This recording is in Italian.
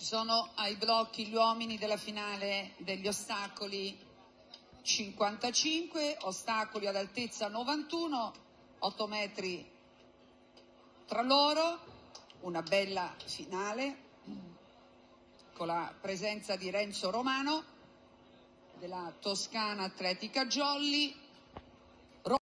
Ci sono ai blocchi gli uomini della finale degli ostacoli 55, ostacoli ad altezza 91, 8 metri tra loro, una bella finale con la presenza di Renzo Romano della Toscana Atletica Jolly.